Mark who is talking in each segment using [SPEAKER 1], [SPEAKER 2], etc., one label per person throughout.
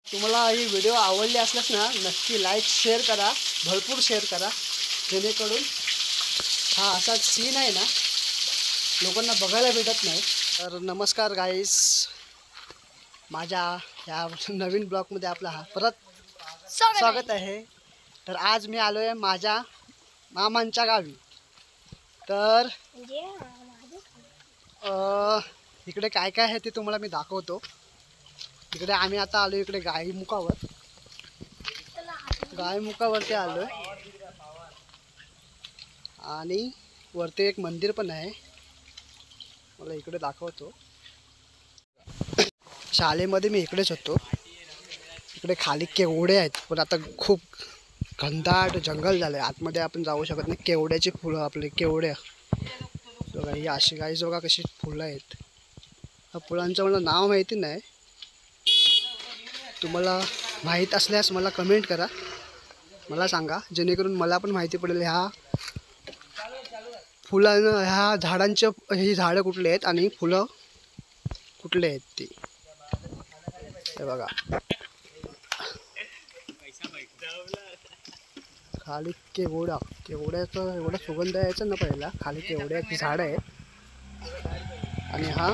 [SPEAKER 1] तुम्हाला ही व्हिडिओ आवडली असल्यास ना नक्की लाईक शेअर करा, भरपूर शेअर करा, जेणेकरून हा असा सीन आहे ना लोकांना बघायला भेटत नाही. तर नमस्कार गाईस, माझ्या या नवीन ब्लॉगमध्ये आपला हा परत स्वागत आहे. तर आज मी आलो आहे माझ्या मामांच्या गावी. तर इकडे काय काय आहे ते तुम्हाला मी दाखवतो. इकडे आम्ही आता आलो इकडे गायमुखावरती आलो आहे आणि वरती एक मंदिर पण आहे, मला इकडे दाखवतो. शाळेमध्ये मी इकडेच होतो. इकडे खाली केवडे आहेत, पण आता खूप घनदाट जंगल झालं आहे, आतमध्ये आपण जाऊ शकत नाही. केवड्याची फुलं, आपले केवड्या बघा, ही अशी गाईज बघा कशी फुलं आहेत. या फुलांचं मला नाव माहिती नाही, तुम्हाला माहीत असल्यास मला कमेंट करा, मला सांगा, जेणेकरून मला पण माहिती पडेल ह्या फुलांना, ह्या झाडांच्या, ही झाडं कुठली आहेत आणि फुलं कुठले आहेत ती. हे बघा खाली केवड्याचं एवढा सुगंध यायचा ना पहिला. खाली केवड्याची झाडं आहेत आणि हा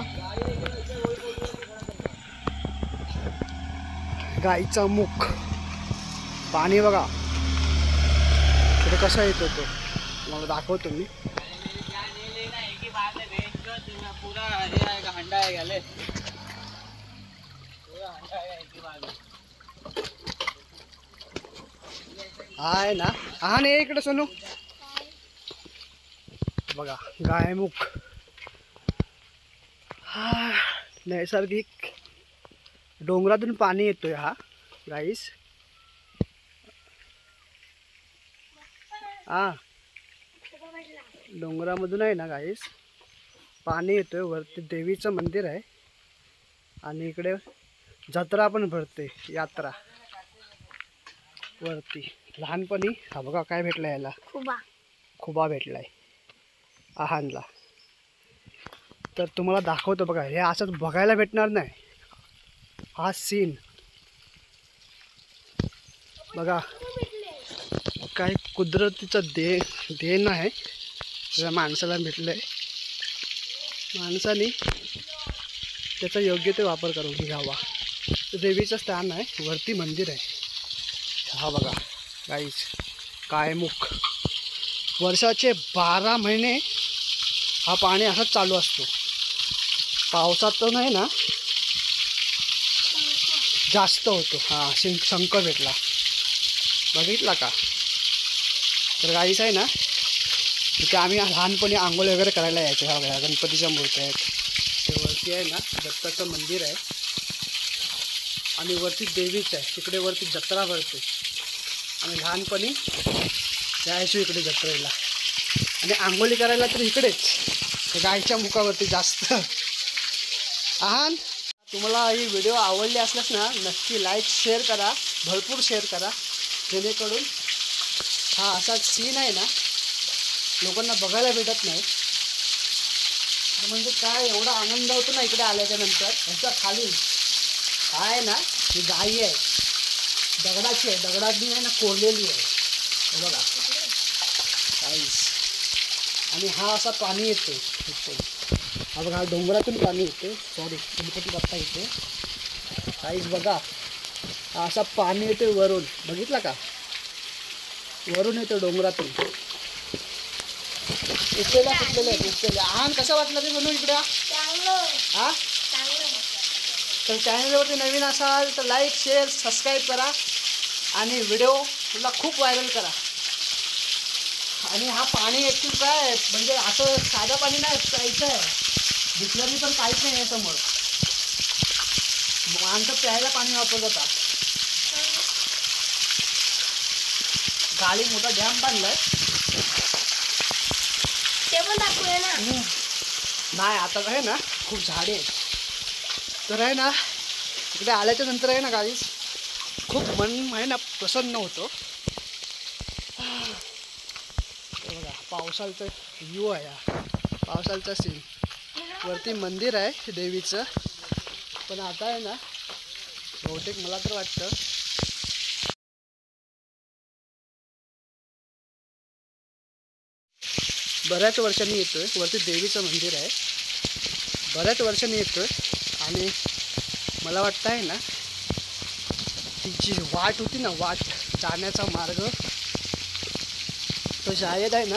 [SPEAKER 1] गाईचा मुख. पाणी बघा इकडे कसा येतो तो मला दाखवतो मी. आहे ना, हा नाही इकडे सोनू बघा, गायमुख हा नैसर्गिक डोंगरातून पाणी येतोय हा गाईस. हा डोंगरामधून आहे ना गाईस पाणी येतोय. वरती देवीचं मंदिर आहे आणि इकडे जत्रा पण भरते, यात्रा वरती. लहानपणी हा बघा काय भेटला याला, खुबा भेटलाय आहानला. तर तुम्हाला दाखवतो बघा, हे असंच बघायला भेटणार नाही. हा सीन बघा, काय कुदरतीचं देण आहे, त्या माणसाला भेटलंय. माणसाने त्याचा योग्य ते वापर करून घ्यावा. देवीचं स्थान आहे, वरती मंदिर आहे. हा बघा गाईस, गायमुख. वर्षाचे 12 महिने हा पाणी असंच चालू असतो. पावसातून आहे ना जास्त होतो. हा शंख भेटला, बघितला का. तर गाईस आहे ना, तिथे आम्ही लहानपणी आंघोळ वगैरे करायला यायचो. ह्या बघा गणपतीच्या मूर्त्या आहेत. ते वरती आहे ना दत्ताचं मंदिर आहे आणि वरती देवीच आहे. तिकडे वरती जत्रा भरते आणि लहानपणी यायचो इकडे जत्रेला. आणि आंघोळी करायला तर इकडेच गायच्या मुखावरती जास्त. आहान, तुम्हाला ही व्हिडिओ आवडली असल्यास ना नक्की लाईक शेअर करा, भरपूर शेअर करा, जेणेकरून हा असा सीन आहे ना लोकांना बघायला भेटत नाही. म्हणजे काय एवढा आनंद होतो ना इकडे आल्याच्या नंतर. ह्याच्या खाली आहे ना ही गाई आहे, दगडाची आहे, दगडाची आहे ना कोरलेली आहे. हे बघा गाईस. आणि हा असा पाणी येतो इथे. हा बघा, डोंगरातून पाणी येते. सॉरी, गणपती बाप्पा येते गाईस. बघा असा पाणी येते वरून, बघितला का, वरून येतो डोंगरातून. उचलेला सुटलेलं आहे, उचलेले. आहान कसं वाटलं ते बनवून इकडे हा. तर चॅनलवरती नवीन असाल तर लाईक शेअर सबस्क्राईब करा आणि व्हिडिओ तुला खूप व्हायरल करा. आणि हा पाणी ॲक्च्युअली काय म्हणजे असं साधं पाणी नाही प्यायचं आहे, बिसलरी पण काहीच नाही आहे समोर. माणसं प्यायला पाणी वापरतात. गाडी मोठा डॅम बांधलाय, ते पण दाखवूया ना. नाही आता आहे ना खूप झाडे आहेत. तर आहे ना इकडे आल्याच्या नंतर आहे ना गाईस खूप मन आहे ना प्रसन्न होतो. बघा पावसाळ्याचा व्ह्यू आहे हा, पावसाळ्याचा सीन. वरती मंदिर आहे देवीचं, पण आता आहे ना बहुतेक मला तर वाटतं बऱ्याच वर्षांनी येतोय. वरती देवीचं मंदिर आहे, बऱ्याच वर्षांनी येतोय. आणि मला वाटतं आहे ना, ती जी वाट होती ना, वाट जाण्याचा मार्ग तो शायद आहे ना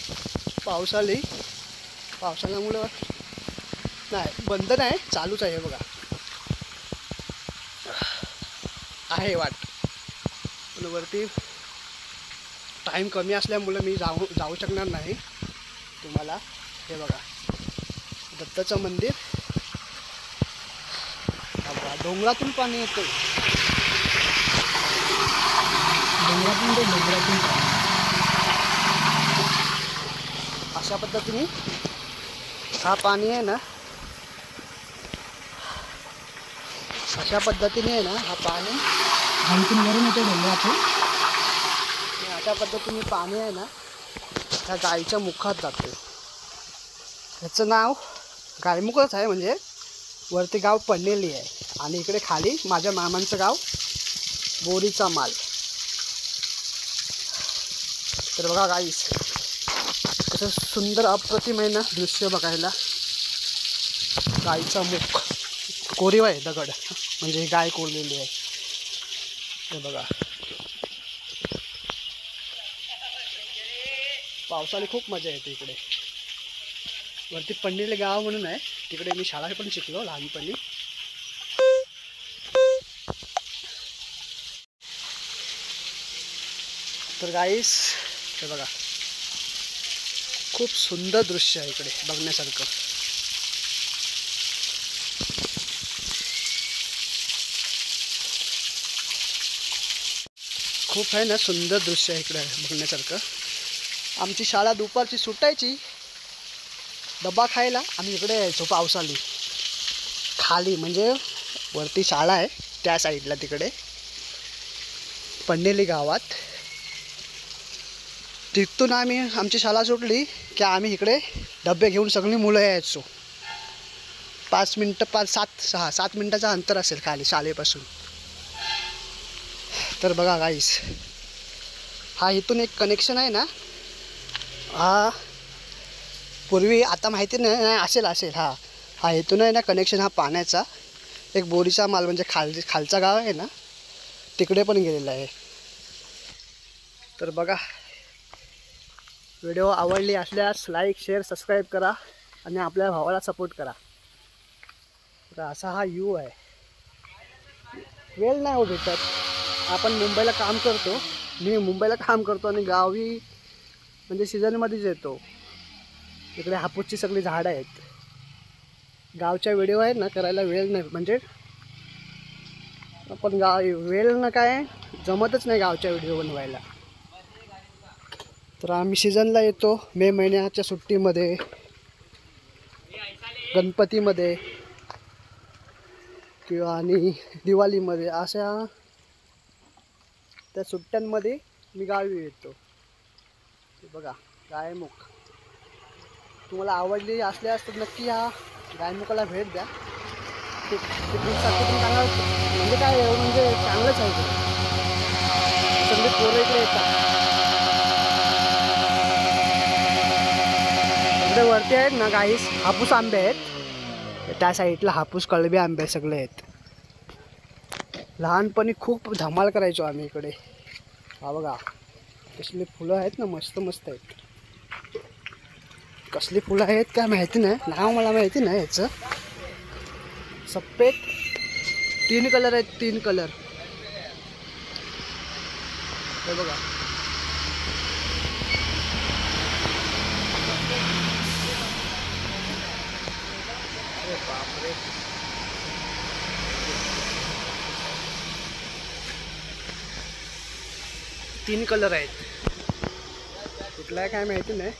[SPEAKER 1] पावसाळ्यामुळं नाही, बंद नाही, चालूच आहे बघा. आहे वाट, पण वरती टाईम कमी असल्यामुळे मी जाऊ शकणार नाही. तुम्हाला हे बघा दत्ताचं मंदिर, डोंगरातून पाणी येतं, डोंगरातून अशा पद्धतीने हा पाणी आहे ना, अशा पद्धतीने आहे ना हा पाणी आणखीन वरून येतो डोंगरातून. अशा पद्धतीने पाणी आहे ना त्या गाईच्या मुखात जातं. ह्याचं नाव गायमुखच आहे, म्हणजे वरती गाव पडलेली आहे आणि इकडे खाली माझ्या मामांचं गाव बोरीचा माल. तर बघा गाईस, कसं सुंदर अप्रतिम आहे ना दृश्य बघायला. गाईचा मुख कोरीव आहे, दगड म्हणजे गाय कोरलेली आहे. हे बघा, पावसाळी खूप मजा येते इकडे. वरती पडलेले गाव म्हणून आहे, तिकडे मी शाळा पण शिकलो लहानपणी. तर गाईस हे बघा, खूप सुंदर दृश्य आहे इकडे बघण्यासारखं. खूप आहे ना सुंदर दृश्य आहे इकडे बघण्यासारखं. आमची शाळा दुपारची सुटायची, डबा खायला आम्ही इकडे यायचो पावसाळी. खाली म्हणजे वरती शाळा आहे त्या साईडला, तिकडे पन्नेली गावात. तिथून आमची शाळा सुटली की आम्ही इकडे डबे घेऊन सगळी मुलं यायचो. 5 मिनटं 7 मिनटाचं अंतर असेल खाली शाळेपासून. तर बघा गाईस, हा इथून एक कनेक्शन आहे ना, हा पूर्वी, आता माहिती नाही असेल हा इथून आहे ना कनेक्शन हा पाण्याचा. एक बोरीचा माल म्हणजे खालचा गाव आहे ना, तिकडे पण गेलेला आहे. तर बघा, व्हिडिओ आवडली असल्यास लाईक शेअर सबस्क्राईब करा आणि आपल्या भावाला सपोर्ट करा. तर असा हा व्ह्यू आहे. वेळ नाही हो भेटत. आपण मुंबईला काम करतो, मी मुंबईला काम करतो आणि गावी म्हणजे सीझनमध्येच येतो. इकडे हापूसची सगळी झाडं आहेत. गावच्या व्हिडिओ आहेत ना करायला वेळ नाही, म्हणजे आपण वेळ ना काय जमतच नाही गावच्या व्हिडिओ बनवायला. तर आम्ही सीझनला येतो, मे महिन्याच्या सुट्टीमध्ये, गणपतीमध्ये किंवा आणि दिवाळीमध्ये, अशा त्या सुट्ट्यांमध्ये मी गावी येतो. बघा गायमुख, तुम्हाला आवडली असल्यास तर नक्की या गायमुखाला भेट द्या. पिकनिकसाठी पण चांगला, म्हणजे काय म्हणजे चांगलंच आहे इकडे. सगळे पोरं इकडे येतात. इकडे वरती आहेत ना गाईस हापूस आंबे आहेत, त्या साईडला हापूस कळबी आंबे सगळे आहेत. लहानपणी खूप धमाल करायचो आम्ही इकडे. हा बघा कसली फुलं आहेत ना, मस्त मस्त आहेत. कसली फुलं आहेत काय माहिती नाही, नाव मला माहिती नाही ह्याचं. सफेद 3 कलर आहेत, 3 कलर. हे बघा, अरे बापरे, तीन कलर आहेत. कुठला आहे काय माहिती नाही.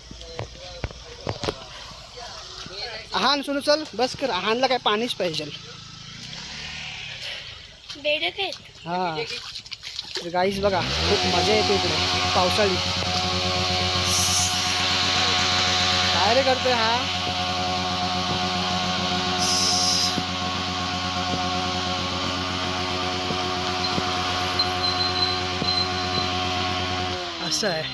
[SPEAKER 1] आहान सुनू चल बस कर, आहानला काय पाणीच पाहिजे. हा तर गाईस बघा, खूप मजा येते इकडे पावसाळी. काय रे करतोय हा? असं आहे.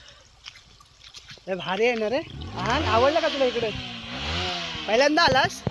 [SPEAKER 1] भारी आहे ना रे. हा आवडलं का तुला इकडे? पहिल्यांदा आलास?